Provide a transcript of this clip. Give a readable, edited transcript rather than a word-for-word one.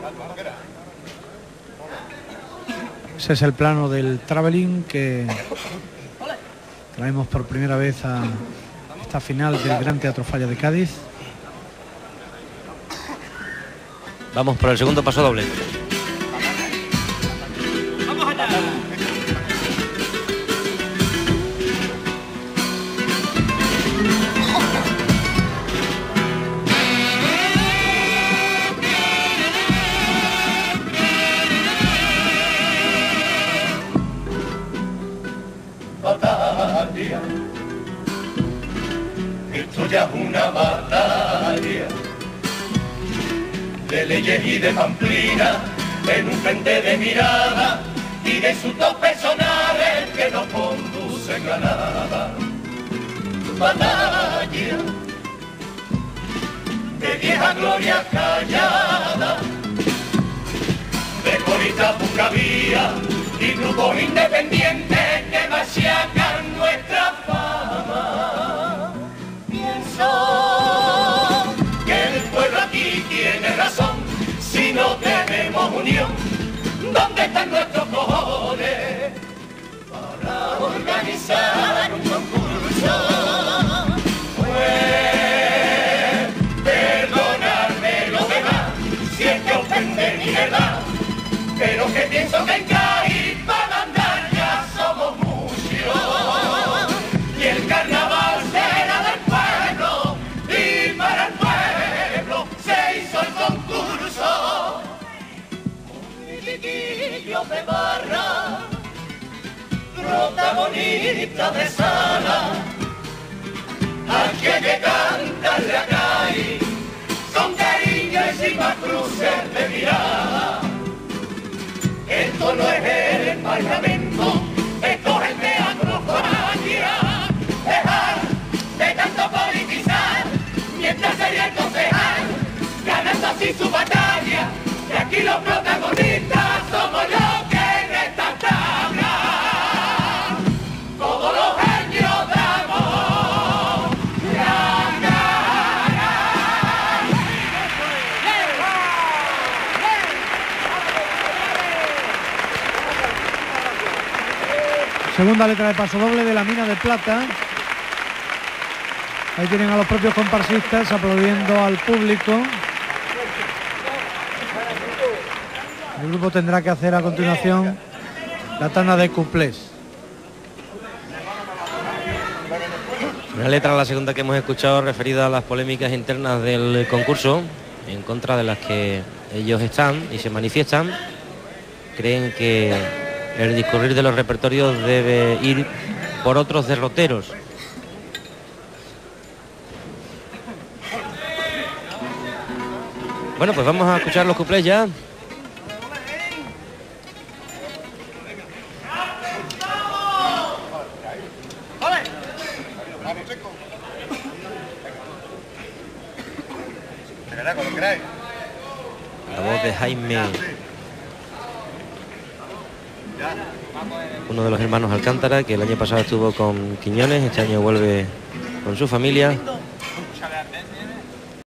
Ese es el plano del travelling que traemos por primera vez a esta final del Gran Teatro Falla de Cádiz. Vamos por el segundo paso doble. ¡Vamos allá! Batalla, esto ya es una batalla de leyes y de pamplina, en un frente de mirada y de insultos personales que no conducen a nada. Batalla de vieja gloria callada, de coristas buscavía y grupos independientes que machacan nuestra fama. Pienso que el pueblo aquí tiene razón, si no tenemos unión, ¿dónde están nuestros cojones para organizar un concurso? Pues perdonadme lo demás, si es que ofende mi verdad, pero que pienso que en Cádiz para andar ya somos muchos, y el carnaval será del pueblo, y para el pueblo se hizo el concurso. Chiquillos de barra, protagonistas de sala, aquí hay que cantarle a Cádiz con cariño y sin más cruces de mirada. Esto no es el Parlamento, esto es el Teatro Falla. Dejar de tanto politizar, mientras sería el concejal, ganando así su batalla. Y aquí los protagonistas somos los que en esta tabla, todos los años damos la cara. Segunda letra de paso doble de La Mina de Plata. Ahí tienen a los propios comparsistas aplaudiendo al público. El grupo tendrá que hacer a continuación la tanda de cuplés. Una letra, la segunda que hemos escuchado, referida a las polémicas internas del concurso, en contra de las que ellos están y se manifiestan. Creen que el discurrir de los repertorios debe ir por otros derroteros. Bueno, pues vamos a escuchar los cuplés ya. La voz de Jaime, uno de los hermanos Alcántara, que el año pasado estuvo con Quiñones, este año vuelve con su familia.